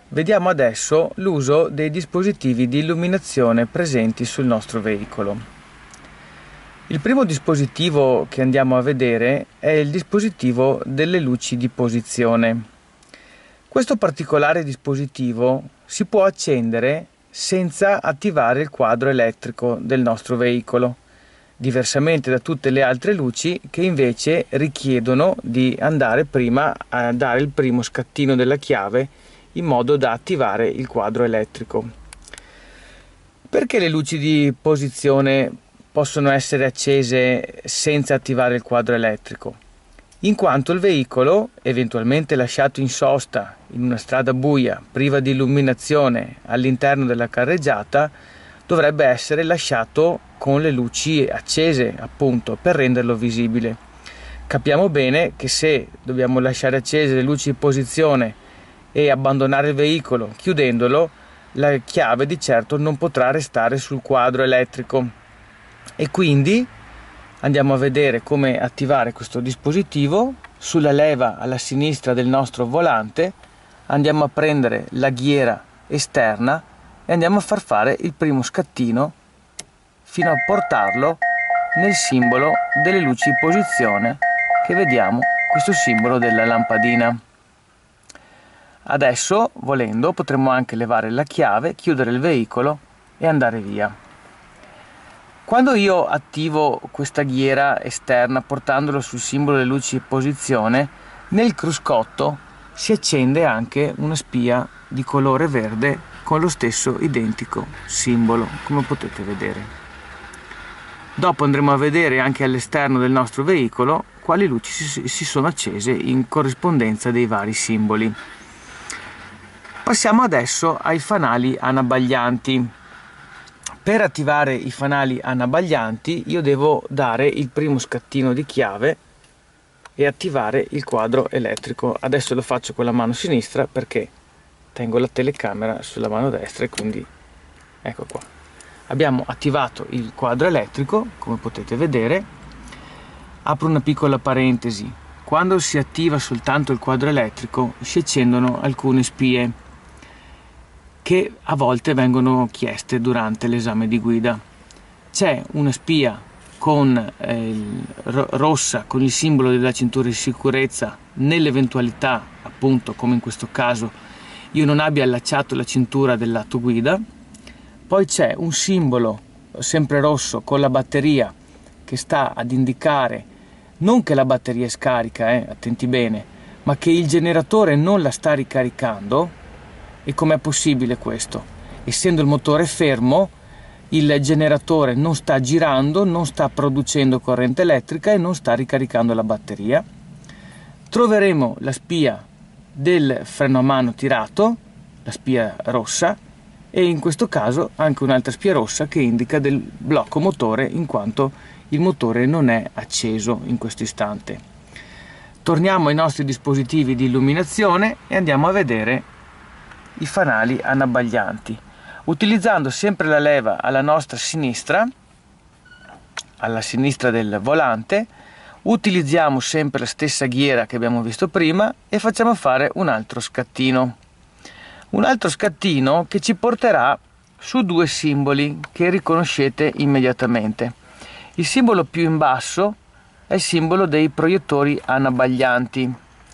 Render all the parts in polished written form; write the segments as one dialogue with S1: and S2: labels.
S1: Vediamo adesso l'uso dei dispositivi di illuminazione presenti sul nostro veicolo. Il primo dispositivo che andiamo a vedere è il dispositivo delle luci di posizione. Questo particolare dispositivo si può accendere senza attivare il quadro elettrico del nostro veicolo, diversamente da tutte le altre luci che invece richiedono di andare prima a dare il primo scattino della chiave in modo da attivare il quadro elettrico. Perché le luci di posizione possono essere accese senza attivare il quadro elettrico? In quanto il veicolo, eventualmente lasciato in sosta in una strada buia, priva di illuminazione all'interno della carreggiata, dovrebbe essere lasciato con le luci accese, appunto, per renderlo visibile. Capiamo bene che se dobbiamo lasciare accese le luci di posizione e abbandonare il veicolo chiudendolo, la chiave di certo non potrà restare sul quadro elettrico. E quindi andiamo a vedere come attivare questo dispositivo. Sulla leva alla sinistra del nostro volante andiamo a prendere la ghiera esterna e andiamo a far fare il primo scattino fino a portarlo nel simbolo delle luci di posizione che vediamo, questo simbolo della lampadina. Adesso, volendo, potremmo anche levare la chiave, chiudere il veicolo e andare via. Quando io attivo questa ghiera esterna portandolo sul simbolo delle luci di posizione, nel cruscotto si accende anche una spia di colore verde con lo stesso identico simbolo, come potete vedere. Dopo andremo a vedere anche all'esterno del nostro veicolo quali luci si sono accese in corrispondenza dei vari simboli. Passiamo adesso ai fanali anabaglianti. Per attivare i fanali anabaglianti io devo dare il primo scattino di chiave e attivare il quadro elettrico. Adesso lo faccio con la mano sinistra perché tengo la telecamera sulla mano destra e quindi ecco qua. Abbiamo attivato il quadro elettrico, come potete vedere. Apro una piccola parentesi. Quando si attiva soltanto il quadro elettrico si accendono alcune spie che a volte vengono chieste durante l'esame di guida. C'è una spia con rossa con il simbolo della cintura di sicurezza nell'eventualità, appunto, come in questo caso, io non abbia allacciato la cintura del lato guida. Poi c'è un simbolo sempre rosso con la batteria che sta ad indicare non che la batteria è scarica, attenti bene, ma che il generatore non la sta ricaricando. E com'è possibile questo? Essendo il motore fermo, il generatore non sta girando, non sta producendo corrente elettrica e non sta ricaricando la batteria. Troveremo la spia del freno a mano tirato, la spia rossa, e in questo caso anche un'altra spia rossa che indica del blocco motore in quanto il motore non è acceso in questo istante. Torniamo ai nostri dispositivi di illuminazione e andiamo a vedere i fanali anabaglianti. Utilizzando sempre la leva alla nostra sinistra, alla sinistra del volante, utilizziamo sempre la stessa ghiera che abbiamo visto prima e facciamo fare un altro scattino. Un altro scattino che ci porterà su due simboli che riconoscete immediatamente. Il simbolo più in basso è il simbolo dei proiettori anabaglianti.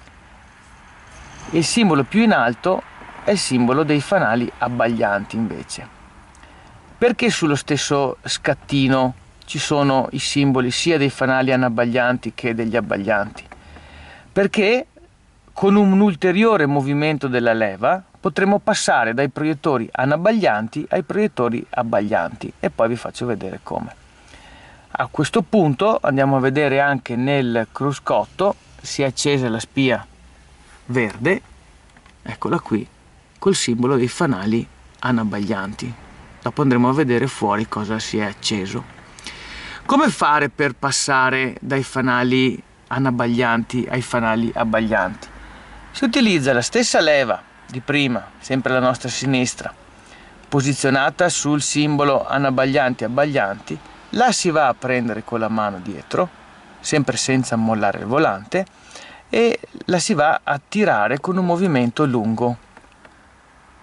S1: Il simbolo più in alto è il simbolo dei fanali abbaglianti invece. Perché sullo stesso scattino ci sono i simboli sia dei fanali anabaglianti che degli abbaglianti? Perché con un ulteriore movimento della leva potremo passare dai proiettori anabaglianti ai proiettori abbaglianti e poi vi faccio vedere come. A questo punto andiamo a vedere anche nel cruscotto si è accesa la spia verde, eccola qui, col simbolo dei fanali anabaglianti. Dopo andremo a vedere fuori cosa si è acceso. Come fare per passare dai fanali anabaglianti ai fanali abbaglianti? Si utilizza la stessa leva di prima, sempre alla nostra sinistra, posizionata sul simbolo anabaglianti e abbaglianti, la si va a prendere con la mano dietro, sempre senza mollare il volante, e la si va a tirare con un movimento lungo.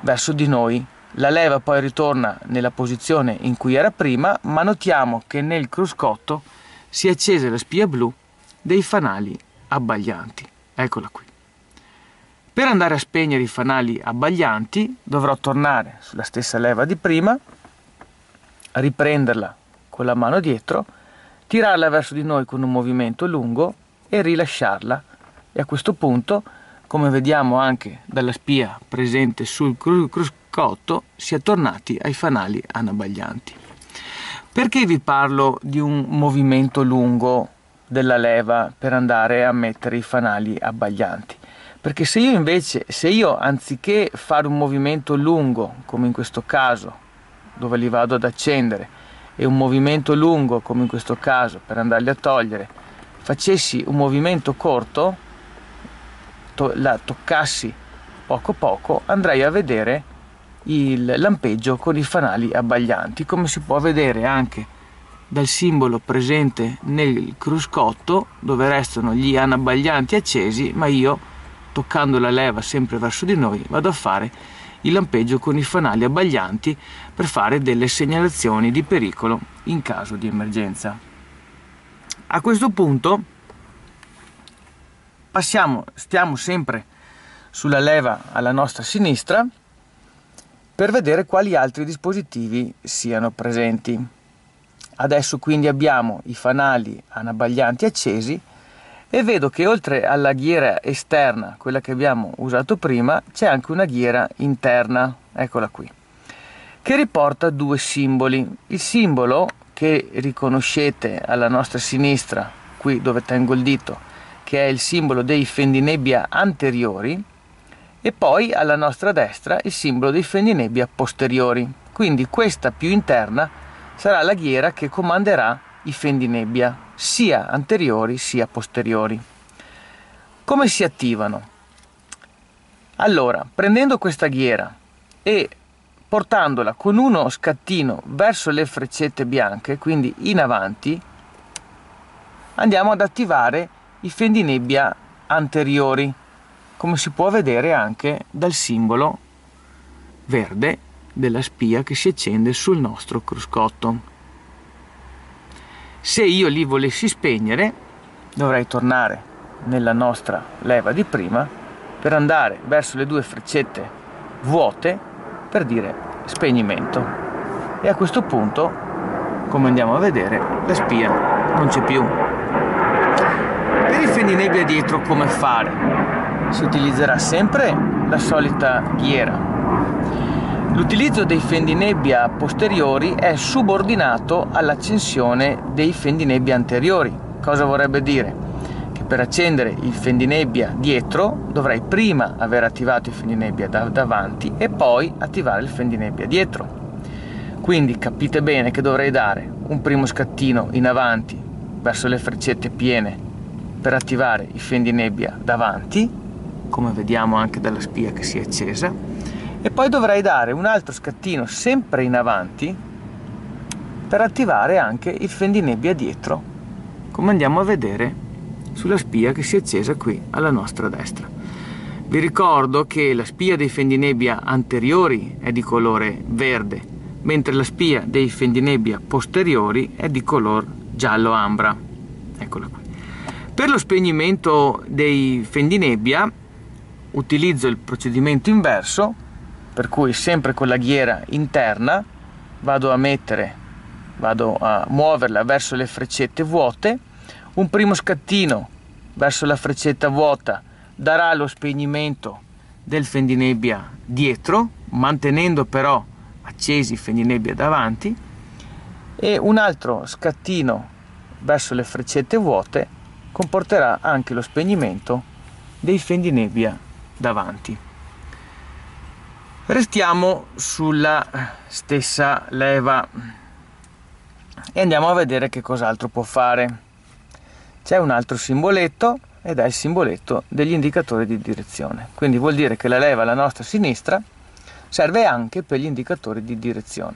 S1: verso di noi. La leva poi ritorna nella posizione in cui era prima, ma notiamo che nel cruscotto si è accesa la spia blu dei fanali abbaglianti. Eccola qui. Per andare a spegnere i fanali abbaglianti dovrò tornare sulla stessa leva di prima, riprenderla con la mano dietro, tirarla verso di noi con un movimento lungo e rilasciarla. E a questo punto, come vediamo anche dalla spia presente sul cruscotto, si è tornati ai fanali anabaglianti. Perché vi parlo di un movimento lungo della leva per andare a mettere i fanali abbaglianti? Perché se io anziché fare un movimento lungo, come in questo caso, dove li vado ad accendere, e un movimento lungo, come in questo caso, per andarli a togliere, facessi un movimento corto, la toccassi poco poco, andrei a vedere il lampeggio con i fanali abbaglianti, come si può vedere anche dal simbolo presente nel cruscotto, dove restano gli anabaglianti accesi, ma io, toccando la leva sempre verso di noi, vado a fare il lampeggio con i fanali abbaglianti per fare delle segnalazioni di pericolo in caso di emergenza. A questo punto stiamo sempre sulla leva alla nostra sinistra per vedere quali altri dispositivi siano presenti. Adesso quindi abbiamo i fanali anabaglianti accesi e vedo che oltre alla ghiera esterna, quella che abbiamo usato prima, c'è anche una ghiera interna, eccola qui, che riporta due simboli. Il simbolo che riconoscete alla nostra sinistra, qui dove tengo il dito, che è il simbolo dei fendinebbia anteriori, e poi alla nostra destra il simbolo dei fendinebbia posteriori. Quindi questa più interna sarà la ghiera che comanderà i fendinebbia, sia anteriori sia posteriori. Come si attivano? Allora, prendendo questa ghiera e portandola con uno scattino verso le freccette bianche, quindi in avanti, andiamo ad attivare i fendinebbia anteriori, come si può vedere anche dal simbolo verde della spia che si accende sul nostro cruscotto. Se io li volessi spegnere, dovrei tornare nella nostra leva di prima per andare verso le due freccette vuote per dire spegnimento. E a questo punto, come andiamo a vedere, la spia non c'è più. Per il fendinebbia dietro come fare? Si utilizzerà sempre la solita ghiera. L'utilizzo dei fendinebbia posteriori è subordinato all'accensione dei fendinebbia anteriori. Cosa vorrebbe dire? Che per accendere il fendinebbia dietro dovrei prima aver attivato il fendinebbia davanti e poi attivare il fendinebbia dietro. Quindi capite bene che dovrei dare un primo scattino in avanti verso le freccette piene per attivare il fendinebbia davanti, come vediamo anche dalla spia che si è accesa, e poi dovrei dare un altro scattino sempre in avanti per attivare anche il fendinebbia dietro, come andiamo a vedere sulla spia che si è accesa qui alla nostra destra. Vi ricordo che la spia dei fendinebbia anteriori è di colore verde, mentre la spia dei fendinebbia posteriori è di color giallo ambra. Eccola qui. Per lo spegnimento dei fendinebbia utilizzo il procedimento inverso, per cui sempre con la ghiera interna vado a muoverla verso le freccette vuote. Un primo scattino verso la freccetta vuota darà lo spegnimento del fendinebbia dietro, mantenendo però accesi i fendinebbia davanti, e un altro scattino verso le freccette vuote comporterà anche lo spegnimento dei fendinebbia davanti. Restiamo sulla stessa leva e andiamo a vedere che cos'altro può fare. C'è un altro simboletto ed è il simboletto degli indicatori di direzione. Quindi vuol dire che la leva alla nostra sinistra serve anche per gli indicatori di direzione.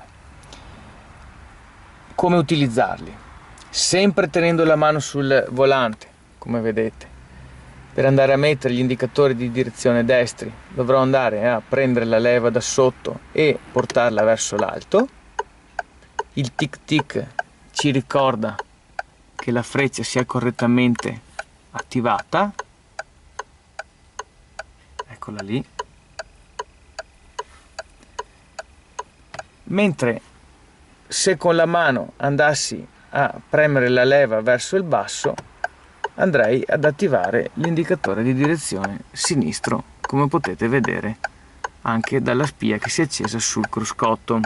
S1: Come utilizzarli? Sempre tenendo la mano sul volante, come vedete. Per andare a mettere gli indicatori di direzione destri dovrò andare a prendere la leva da sotto e portarla verso l'alto. Il tic tic ci ricorda che la freccia sia correttamente attivata, eccola lì, mentre se con la mano andassi a premere la leva verso il basso andrei ad attivare l'indicatore di direzione sinistro, come potete vedere anche dalla spia che si è accesa sul cruscotto.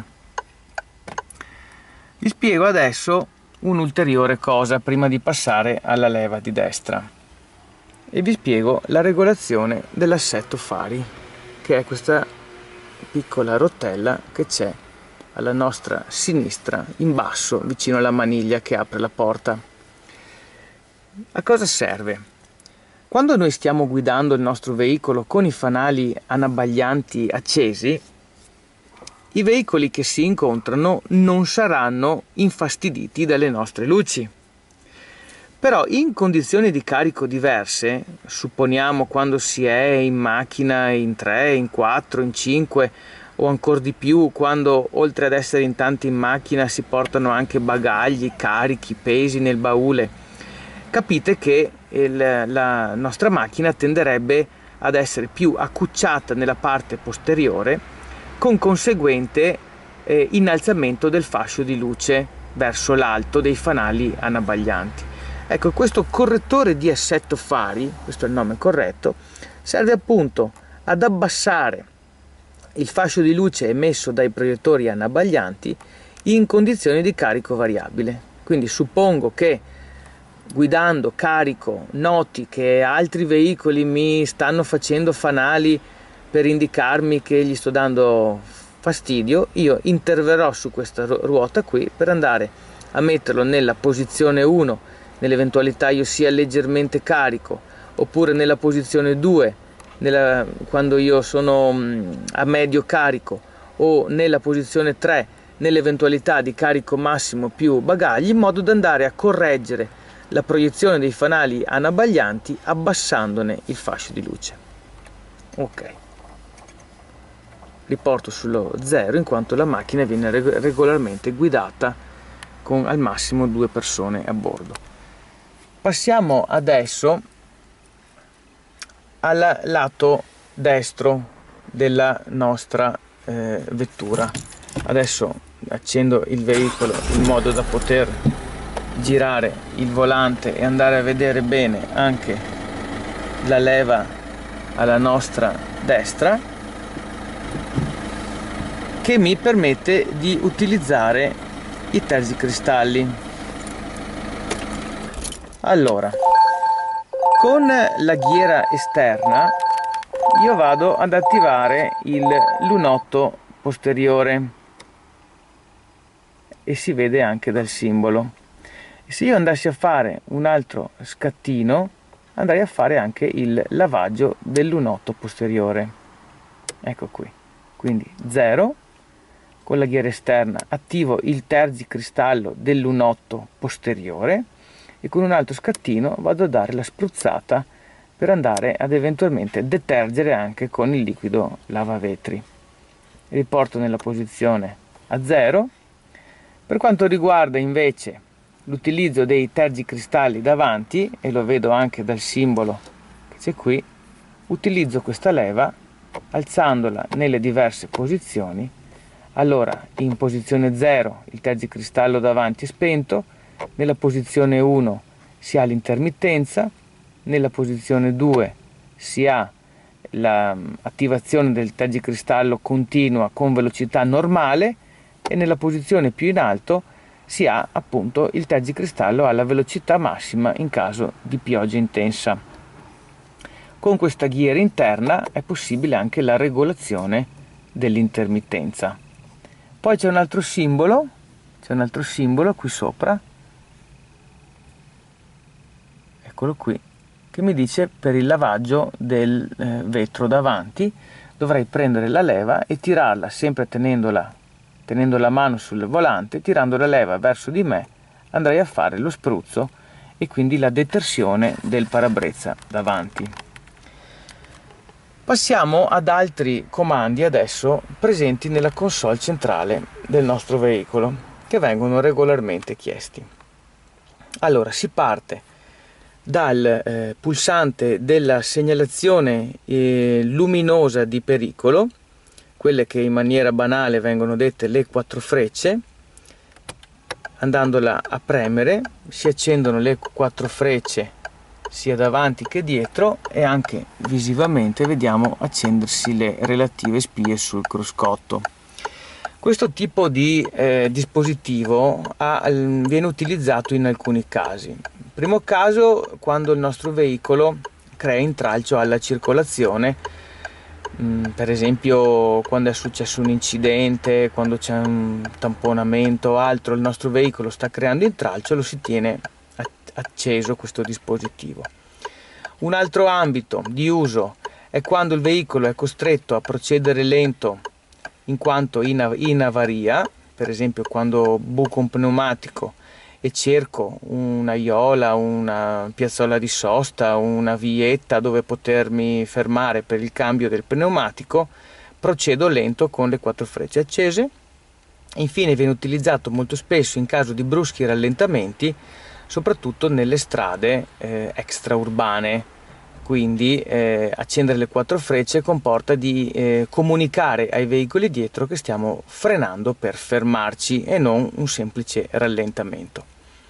S1: Vi spiego adesso un'ulteriore cosa prima di passare alla leva di destra e vi spiego la regolazione dell'assetto fari, che è questa piccola rotella che c'è alla nostra sinistra in basso vicino alla maniglia che apre la porta. A cosa serve? Quando noi stiamo guidando il nostro veicolo con i fanali anabbaglianti accesi, i veicoli che si incontrano non saranno infastiditi dalle nostre luci. Però in condizioni di carico diverse, supponiamo quando si è in macchina in 3, in 4, in 5 o ancora di più, quando oltre ad essere in tanti in macchina si portano anche bagagli, carichi, pesi nel baule, capite che la nostra macchina tenderebbe ad essere più accucciata nella parte posteriore, con conseguente innalzamento del fascio di luce verso l'alto dei fanali anabbaglianti. Ecco, questo correttore di assetto fari, questo è il nome corretto, serve appunto ad abbassare il fascio di luce emesso dai proiettori anabbaglianti in condizioni di carico variabile. Quindi suppongo che guidando carico noti che altri veicoli mi stanno facendo fanali per indicarmi che gli sto dando fastidio, io interverrò su questa ruota qui per andare a metterlo nella posizione 1 nell'eventualità io sia leggermente carico, oppure nella posizione 2 quando io sono a medio carico, o nella posizione 3 nell'eventualità di carico massimo più bagagli, in modo da andare a correggere la proiezione dei fanali anabbaglianti abbassandone il fascio di luce. Ok, riporto sullo 0 in quanto la macchina viene regolarmente guidata con al massimo 2 persone a bordo. Passiamo adesso al lato destro della nostra vettura. Adesso accendo il veicolo in modo da poter girare il volante e andare a vedere bene anche la leva alla nostra destra, che mi permette di utilizzare i tergicristalli. Allora, con la ghiera esterna io vado ad attivare il lunotto posteriore e si vede anche dal simbolo. E se io andassi a fare un altro scattino, andrei a fare anche il lavaggio del lunotto posteriore. Ecco qui, quindi 0, con la ghiera esterna attivo il tergicristallo del lunotto posteriore e con un altro scattino vado a dare la spruzzata per andare ad eventualmente detergere anche con il liquido lavavetri. Riporto nella posizione a 0. Per quanto riguarda invece l'utilizzo dei tergicristalli davanti, e lo vedo anche dal simbolo che c'è qui, utilizzo questa leva alzandola nelle diverse posizioni. Allora, in posizione 0 il tergicristallo davanti è spento, nella posizione 1 si ha l'intermittenza, nella posizione 2 si ha l'attivazione del tergicristallo continua con velocità normale e nella posizione più in alto si ha appunto il tergicristallo alla velocità massima in caso di pioggia intensa. Con questa ghiera interna è possibile anche la regolazione dell'intermittenza. Poi c'è un altro simbolo qui sopra, eccolo qui, che mi dice per il lavaggio del vetro davanti dovrei prendere la leva e tirarla, sempre tenendo la mano sul volante, tirando la leva verso di me andrei a fare lo spruzzo e quindi la detersione del parabrezza davanti. Passiamo ad altri comandi adesso presenti nella console centrale del nostro veicolo, che vengono regolarmente chiesti. Allora, si parte dal pulsante della segnalazione luminosa di pericolo, quelle che in maniera banale vengono dette le 4 frecce. Andandola a premere si accendono le 4 frecce sia davanti che dietro, e anche visivamente vediamo accendersi le relative spie sul cruscotto. Questo tipo di dispositivo viene utilizzato in alcuni casi. Primo caso, quando il nostro veicolo crea intralcio alla circolazione, per esempio quando è successo un incidente, quando c'è un tamponamento o altro, il nostro veicolo sta creando intralcio, lo si tiene acceso questo dispositivo. Un altro ambito di uso è quando il veicolo è costretto a procedere lento in quanto in avaria, per esempio quando buco un pneumatico e cerco una iola, una piazzola di sosta, una vietta dove potermi fermare per il cambio del pneumatico, procedo lento con le 4 frecce accese. Infine viene utilizzato molto spesso in caso di bruschi rallentamenti, soprattutto nelle strade extraurbane, quindi accendere le 4 frecce comporta di comunicare ai veicoli dietro che stiamo frenando per fermarci e non un semplice rallentamento.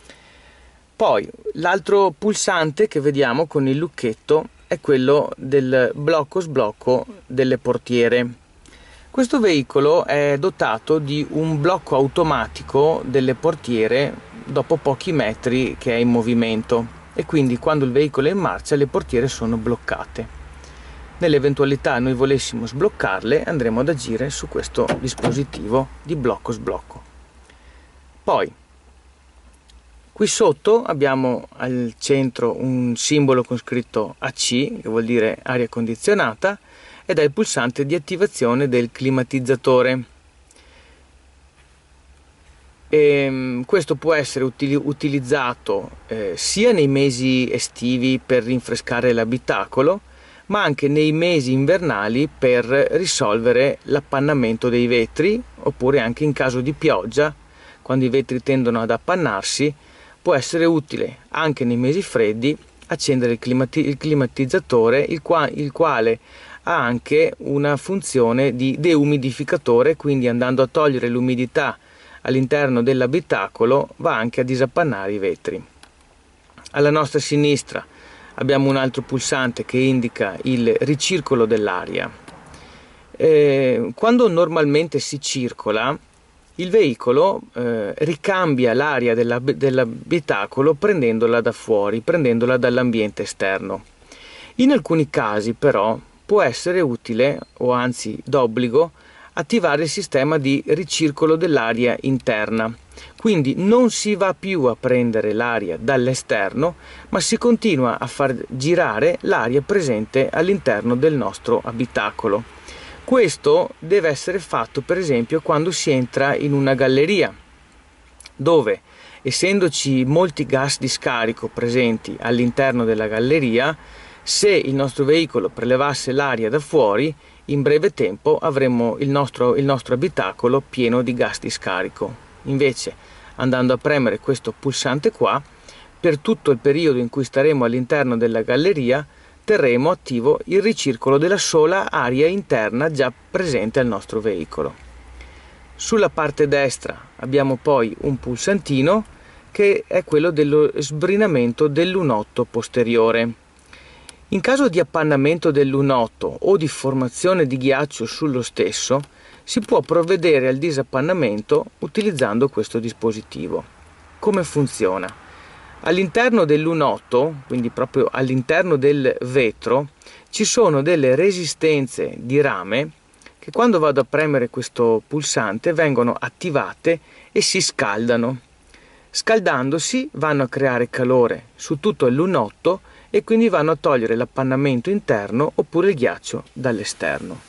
S1: Poi l'altro pulsante che vediamo con il lucchetto è quello del blocco-sblocco delle portiere. Questo veicolo è dotato di un blocco automatico delle portiere dopo pochi metri che è in movimento, e quindi quando il veicolo è in marcia le portiere sono bloccate. Nell'eventualità noi volessimo sbloccarle, andremo ad agire su questo dispositivo di blocco-sblocco. Poi qui sotto abbiamo al centro un simbolo con scritto AC, che vuol dire aria condizionata, ed è il pulsante di attivazione del climatizzatore. Questo può essere utilizzato sia nei mesi estivi per rinfrescare l'abitacolo, ma anche nei mesi invernali per risolvere l'appannamento dei vetri, oppure anche in caso di pioggia, quando i vetri tendono ad appannarsi. Può essere utile anche nei mesi freddi accendere il climatizzatore, il quale ha anche una funzione di deumidificatore, quindi andando a togliere l'umidità all'interno dell'abitacolo va anche a disappannare i vetri. Alla nostra sinistra abbiamo un altro pulsante che indica il ricircolo dell'aria. Quando normalmente si circola, il veicolo ricambia l'aria dell'abitacolo prendendola da fuori, prendendola dall'ambiente esterno. In alcuni casi però può essere utile, o anzi d'obbligo, attivare il sistema di ricircolo dell'aria interna. Quindi non si va più a prendere l'aria dall'esterno, ma si continua a far girare l'aria presente all'interno del nostro abitacolo. Questo deve essere fatto per esempio quando si entra in una galleria, dove, essendoci molti gas di scarico presenti all'interno della galleria, se il nostro veicolo prelevasse l'aria da fuori, in breve tempo avremmo il nostro abitacolo pieno di gas di scarico. Invece, andando a premere questo pulsante qua, per tutto il periodo in cui staremo all'interno della galleria, terremo attivo il ricircolo della sola aria interna già presente al nostro veicolo. Sulla parte destra abbiamo poi un pulsantino che è quello dello sbrinamento del lunotto posteriore. In caso di appannamento del lunotto o di formazione di ghiaccio sullo stesso, si può provvedere al disappannamento utilizzando questo dispositivo. Come funziona? All'interno del lunotto, quindi proprio all'interno del vetro, ci sono delle resistenze di rame che quando vado a premere questo pulsante vengono attivate e si scaldano. Scaldandosi vanno a creare calore su tutto il lunotto e quindi vanno a togliere l'appannamento interno oppure il ghiaccio dall'esterno.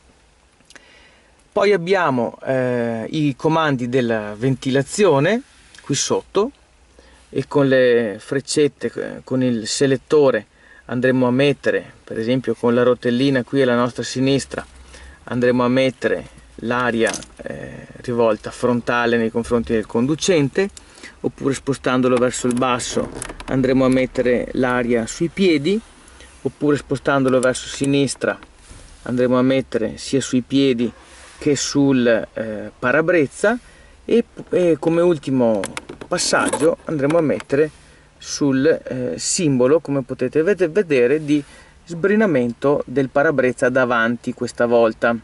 S1: Poi abbiamo i comandi della ventilazione qui sotto, e con le freccette, con il selettore, andremo a mettere, per esempio con la rotellina qui alla nostra sinistra, andremo a mettere l'aria rivolta frontale nei confronti del conducente, oppure spostandolo verso il basso andremo a mettere l'aria sui piedi, oppure spostandolo verso sinistra andremo a mettere sia sui piedi che sul parabrezza, e come ultimo passaggio andremo a mettere sul simbolo, come potete vedere, di sbrinamento del parabrezza davanti questa volta.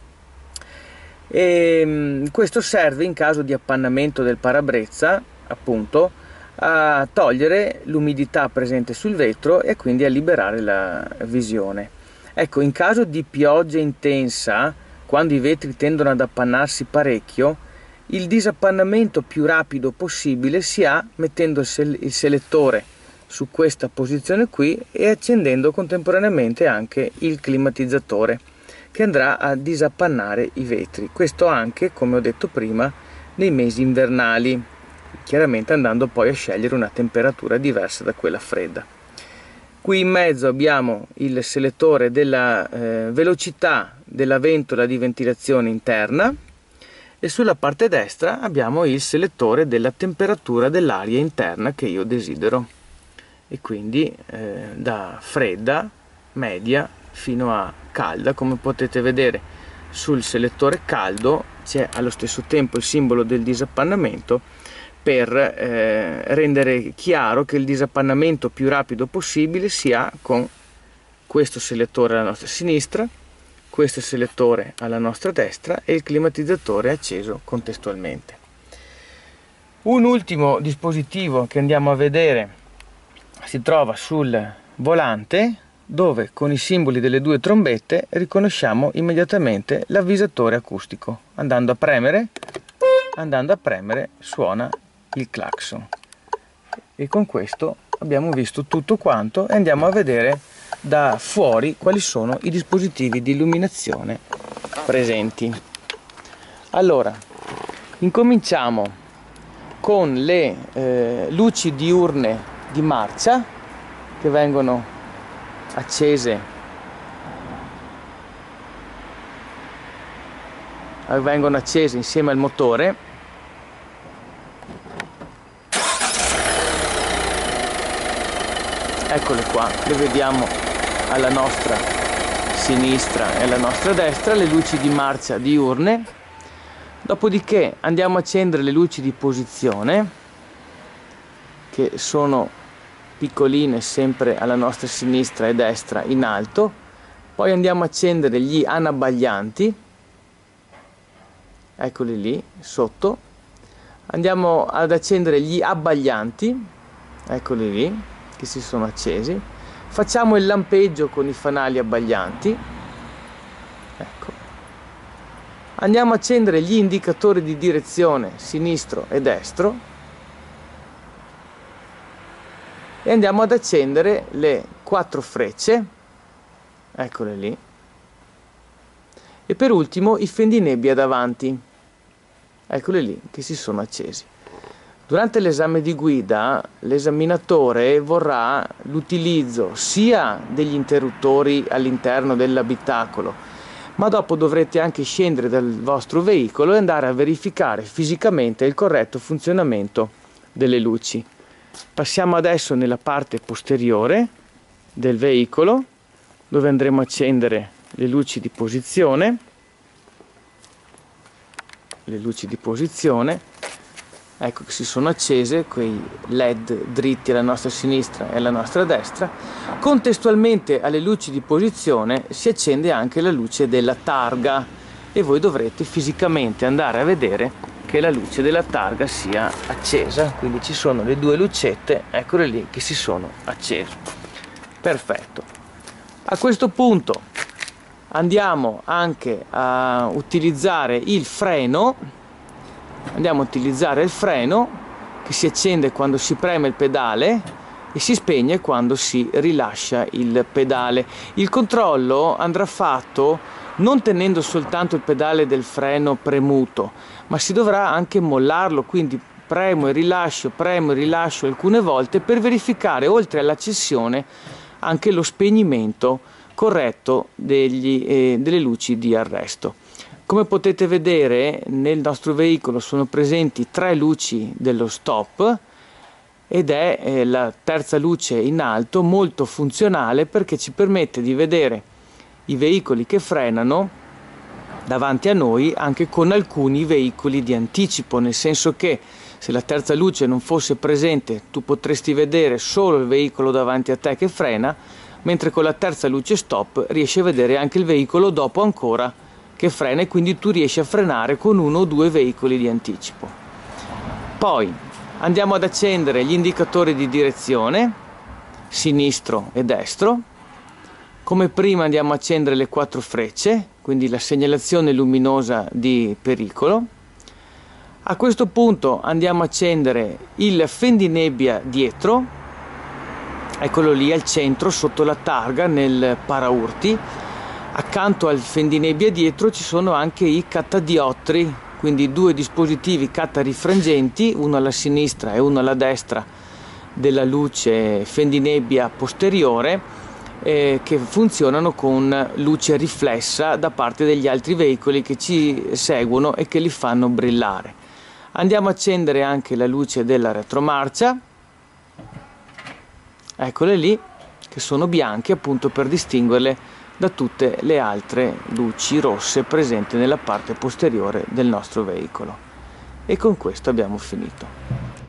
S1: Questo serve in caso di appannamento del parabrezza, appunto, a togliere l'umidità presente sul vetro e quindi a liberare la visione. Ecco, in caso di pioggia intensa, quando i vetri tendono ad appannarsi parecchio, il disappannamento più rapido possibile si ha mettendo il selettore su questa posizione qui e accendendo contemporaneamente anche il climatizzatore, che andrà a disappannare i vetri. Questo anche, come ho detto prima, nei mesi invernali, chiaramente andando poi a scegliere una temperatura diversa da quella fredda. Qui in mezzo abbiamo il selettore della velocità della ventola di ventilazione interna, e sulla parte destra abbiamo il selettore della temperatura dell'aria interna che io desidero, e quindi da fredda, media fino a calda. Come potete vedere, sul selettore caldo c'è allo stesso tempo il simbolo del disappannamento, per rendere chiaro che il disappannamento più rapido possibile si ha con questo selettore alla nostra sinistra, questo selettore alla nostra destra e il climatizzatore acceso contestualmente. Un ultimo dispositivo che andiamo a vedere si trova sul volante, dove con i simboli delle due trombette riconosciamo immediatamente l'avvisatore acustico. Andando a premere suona il clacson, e con questo abbiamo visto tutto quanto, e andiamo a vedere da fuori quali sono i dispositivi di illuminazione presenti. Allora, incominciamo con le luci diurne di marcia, che vengono accese insieme al motore. Eccole qua, le vediamo alla nostra sinistra e alla nostra destra, le luci di marcia diurne. Dopodiché andiamo a accendere le luci di posizione, che sono piccoline sempre alla nostra sinistra e destra in alto. Poi andiamo a accendere gli anabbaglianti, eccoli lì sotto. Andiamo ad accendere gli abbaglianti, eccoli lì, che si sono accesi. Facciamo il lampeggio con i fanali abbaglianti, ecco. Andiamo a accendere gli indicatori di direzione sinistro e destro, e andiamo ad accendere le 4 frecce, eccole lì, e per ultimo i fendinebbia davanti, eccoli lì, che si sono accesi. Durante l'esame di guida l'esaminatore vorrà l'utilizzo sia degli interruttori all'interno dell'abitacolo, ma dopo dovrete anche scendere dal vostro veicolo e andare a verificare fisicamente il corretto funzionamento delle luci. Passiamo adesso nella parte posteriore del veicolo, dove andremo a accendere le luci di posizione. Ecco che si sono accese, quei LED dritti alla nostra sinistra e alla nostra destra. Contestualmente alle luci di posizione si accende anche la luce della targa, e voi dovrete fisicamente andare a vedere che la luce della targa sia accesa. Quindi ci sono le due lucette, eccole lì, che si sono accese. Perfetto. A questo punto andiamo anche a utilizzare il freno. Andiamo a utilizzare il freno, che si accende quando si preme il pedale e si spegne quando si rilascia il pedale. Il controllo andrà fatto non tenendo soltanto il pedale del freno premuto, ma si dovrà anche mollarlo, quindi premo e rilascio alcune volte per verificare, oltre all'accensione, anche lo spegnimento corretto delle luci di arresto. Come potete vedere, nel nostro veicolo sono presenti 3 luci dello stop ed è la terza luce in alto, molto funzionale perché ci permette di vedere i veicoli che frenano davanti a noi anche con alcuni veicoli di anticipo, nel senso che se la terza luce non fosse presente tu potresti vedere solo il veicolo davanti a te che frena, mentre con la terza luce stop riesci a vedere anche il veicolo dopo ancora che frena e quindi tu riesci a frenare con 1 o 2 veicoli di anticipo. Poi andiamo ad accendere gli indicatori di direzione, sinistro e destro. Come prima andiamo a accendere le 4 frecce, quindi la segnalazione luminosa di pericolo. A questo punto andiamo a accendere il fendinebbia dietro, eccolo lì al centro sotto la targa nel paraurti. Accanto al fendinebbia dietro ci sono anche i cattadiottri, quindi 2 dispositivi cattarifrangenti, uno alla sinistra e uno alla destra della luce fendinebbia posteriore, che funzionano con luce riflessa da parte degli altri veicoli che ci seguono e che li fanno brillare. Andiamo a accendere anche la luce della retromarcia, eccole lì, che sono bianche appunto per distinguerle da tutte le altre luci rosse presenti nella parte posteriore del nostro veicolo. E con questo abbiamo finito.